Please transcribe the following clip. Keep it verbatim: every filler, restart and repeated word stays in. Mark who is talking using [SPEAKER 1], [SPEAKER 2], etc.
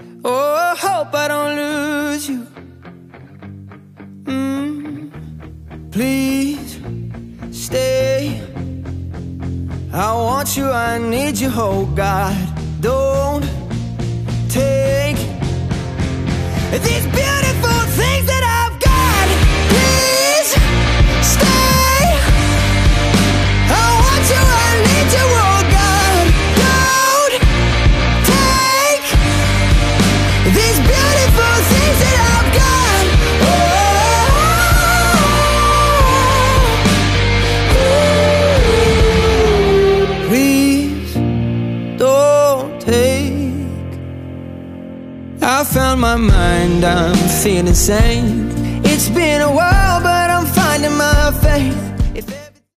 [SPEAKER 1] Oh, I hope I don't lose you. mm. Please stay. I want you, I need you, oh God. Don't take these beautiful things that I've got. Please stay. I want you, I need you, oh God. Don't take these beautiful things that I've got. Oh, please don't take. I found my mind, I'm feeling sane. It's been a while, but I'm finding my faith.